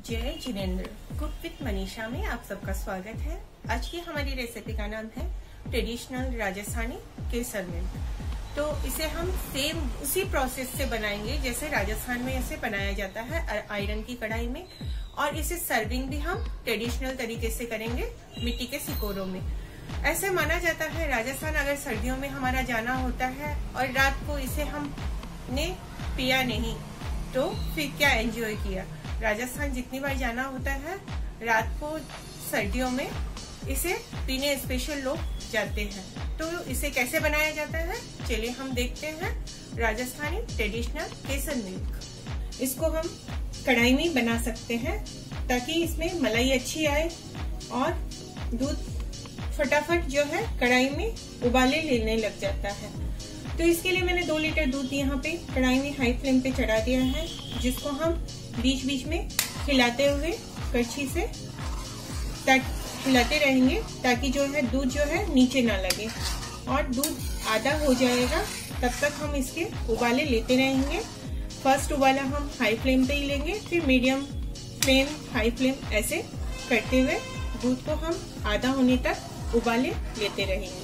जय Jinendra, cook with Manisha में आप सबका स्वागत है। आज की हमारी रेसिपी का नाम है ट्रेडिशनल राजस्थानी केसर मिल्क। तो इसे हम सेम उसी प्रोसेस से बनाएंगे जैसे राजस्थान में इसे बनाया जाता है आयरन की कढ़ाई में, और इसे सर्विंग भी हम ट्रेडिशनल तरीके से करेंगे मिट्टी के सिकोरों में। ऐसे माना जाता है राजस्थान अगर सर्दियों में हमारा जाना होता है और रात को इसे हमने पिया नहीं तो फिर क्या एंजॉय किया। राजस्थान जितनी बार जाना होता है रात को सर्दियों में इसे पीने स्पेशल लोग जाते हैं। तो इसे कैसे बनाया जाता है चलिए हम देखते हैं। राजस्थानी ट्रेडिशनल केसर मिल्क, इसको हम कढ़ाई में बना सकते हैं ताकि इसमें मलाई अच्छी आए और दूध फटाफट जो है कढ़ाई में उबाले लेने लग जाता है। तो इसके लिए मैंने 2 लीटर दूध यहाँ पे कढ़ाई में हाई फ्लेम पे चढ़ा दिया है, जिसको हम बीच बीच में हिलाते हुए कड़छी से हिलाते रहेंगे ताकि जो है दूध जो है नीचे ना लगे। और दूध आधा हो जाएगा तब तक हम इसके उबाले लेते रहेंगे। फर्स्ट उबाला हम हाई फ्लेम पे ही लेंगे, फिर मीडियम फ्लेम, हाई फ्लेम ऐसे करते हुए दूध को हम आधा होने तक उबाले लेते रहेंगे।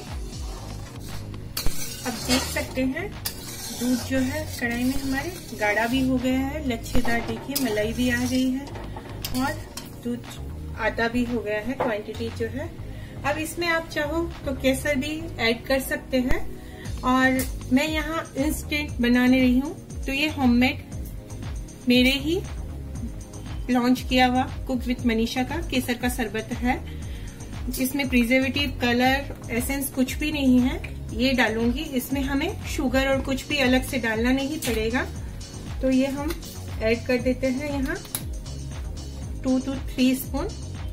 अब देख सकते हैं दूध जो है कढ़ाई में हमारे गाढ़ा भी हो गया है, लच्छेदार, देखिए मलाई भी आ गई है और दूध आधा भी हो गया है क्वांटिटी जो है। अब इसमें आप चाहो तो केसर भी ऐड कर सकते हैं, और मैं यहाँ इंस्टेंट बनाने रही हूँ। तो ये होममेड मेरे ही लॉन्च किया हुआ कुक विद मनीषा का केसर का शरबत है, जिसमें प्रिजर्वेटिव, कलर, एसेंस कुछ भी नहीं है। ये डालूंगी, इसमें हमें शुगर और कुछ भी अलग से डालना नहीं पड़ेगा। तो ये हम ऐड कर देते हैं यहाँ 2 to 3 स्पून।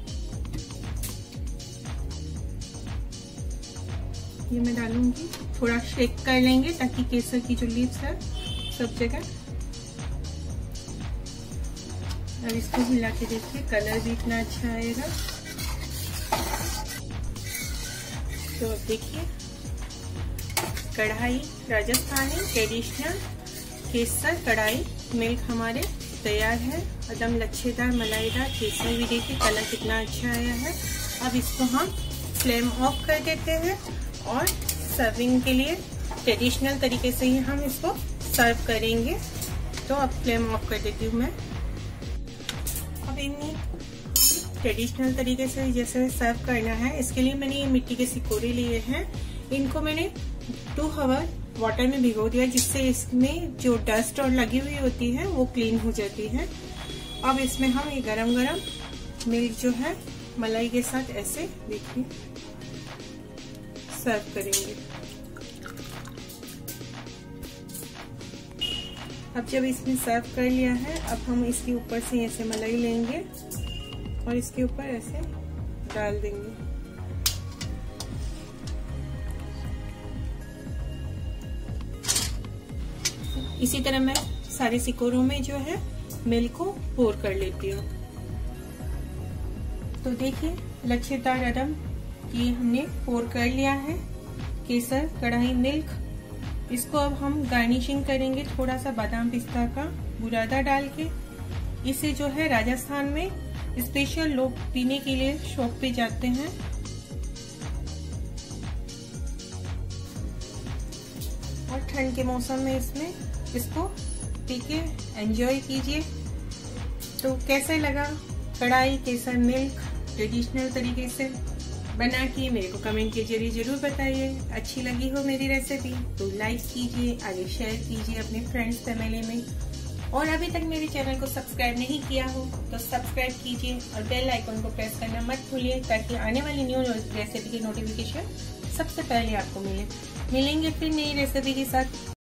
ये मैं डालूंगी, थोड़ा शेक कर लेंगे ताकि केसर की जो लीव्स है सब जगह। अब इसको हिला के देखिए, कलर भी इतना अच्छा आएगा। तो देखिए कढ़ाई राजस्थानी ट्रेडिशनल केसर कढ़ाई मिल्क हमारे तैयार है। एकदम लच्छेदार मलाईदार केसर भी देखिए, कलर कितना अच्छा आया है। अब इसको हम फ्लेम ऑफ कर देते हैं और सर्विंग के लिए ट्रेडिशनल तरीके से ही हम इसको सर्व करेंगे। तो अब फ्लेम ऑफ कर देती हूँ मैं। अब इन्हीं ट्रेडिशनल तरीके से जैसे सर्व करना है, इसके लिए मैंने ये मिट्टी के सिकोरे लिए हैं। इनको मैंने 2 आवर वाटर में भिगो दिया, जिससे इसमें जो डस्ट और लगी हुई होती है वो क्लीन हो जाती है। अब इसमें हम ये गरम गरम मिल्क जो है मलाई के साथ ऐसे देखिए सर्व करेंगे। अब जब इसमें सर्व कर लिया है, अब हम इसके ऊपर से ऐसे मलाई लेंगे और इसके ऊपर ऐसे डाल देंगे। इसी तरह मैं सारे सिकोरों में जो है मिल्क को पोर कर लेती हूँ। तो देखिए लच्छेदार एकदम ये हमने पोर कर लिया है केसर कढ़ाई मिल्क। इसको अब हम गार्निशिंग करेंगे थोड़ा सा बादाम पिस्ता का बुरादा डाल के। इसे जो है राजस्थान में स्पेशल लोग पीने के लिए शॉप पे जाते हैं। और ठंड के मौसम में इसको पी के एंजॉय कीजिए। तो कैसे लगा कढ़ाई केसर मिल्क ट्रेडिशनल तरीके से बना के मेरे को कमेंट के जरिए जरूर बताइए। अच्छी लगी हो मेरी रेसिपी तो लाइक कीजिए, आगे शेयर कीजिए अपने फ्रेंड्स फैमिली में। और अभी तक मेरे चैनल को सब्सक्राइब नहीं किया हो तो सब्सक्राइब कीजिए और बेल आइकन को प्रेस करना मत भूलिए, ताकि आने वाली न्यू रेसिपी की नोटिफिकेशन सबसे पहले आपको मिलेंगे फिर नई रेसिपी के साथ।